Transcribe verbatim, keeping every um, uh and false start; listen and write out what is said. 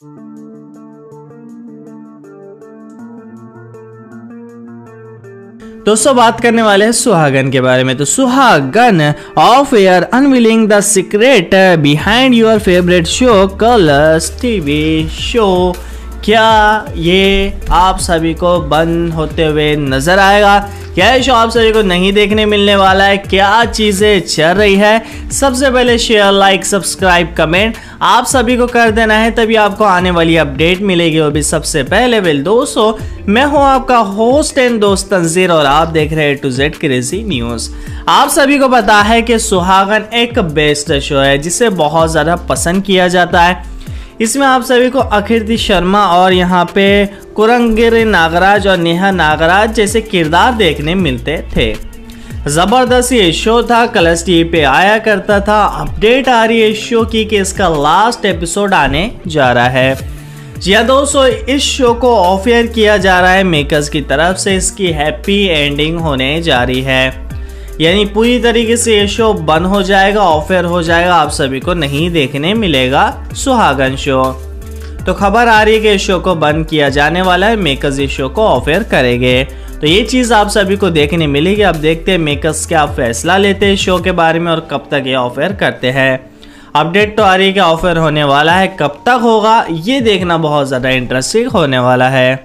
दोस्तों बात करने वाले हैं सुहागन के बारे में। तो Suhagan off air unveiling the secret behind your favourite show Colors TV show. क्या ये आप सभी को बंद होते हुए नजर आएगा? क्या ये शो आप सभी को नहीं देखने मिलने वाला है? क्या चीज़ें चल रही है? सबसे पहले शेयर, लाइक, सब्सक्राइब, कमेंट आप सभी को कर देना है, तभी आपको आने वाली अपडेट मिलेगी, वो भी सबसे पहले। वेल दोस्तों, मैं हूं आपका होस्ट एंड दोस्त तंजीर और आप देख रहे हैं टू जेड क्रेजी न्यूज़। आप सभी को पता है कि सुहागन एक बेस्ट शो है जिसे बहुत ज़्यादा पसंद किया जाता है। इसमें आप सभी को आकृति शर्मा और यहाँ पे कुरंगिर नागराज और नेहा नागराज जैसे किरदार देखने मिलते थे। ज़बरदस्त ये शो था, कलर्स टीवी पे आया करता था। अपडेट आ रही है इस शो की कि इसका लास्ट एपिसोड आने जा रहा है। जी हाँ दोस्तों, इस शो को ऑफ एयर किया जा रहा है मेकर्स की तरफ से। इसकी हैप्पी एंडिंग होने जा रही है, यानी पूरी तरीके से ये शो बंद हो जाएगा, ऑफ एयर हो जाएगा, आप सभी को नहीं देखने मिलेगा सुहागन शो। तो खबर आ रही है कि इस शो को बंद किया जाने वाला है, मेकर्स इस शो को ऑफ एयर करेंगे। तो ये चीज़ आप सभी को देखने मिलेगी। अब देखते हैं मेकर्स क्या फैसला लेते हैं शो के बारे में और कब तक ये ऑफ एयर करते हैं। अपडेट तो आ रही है कि ऑफ एयर होने वाला है, कब तक होगा ये देखना बहुत ज़्यादा इंटरेस्टिंग होने वाला है।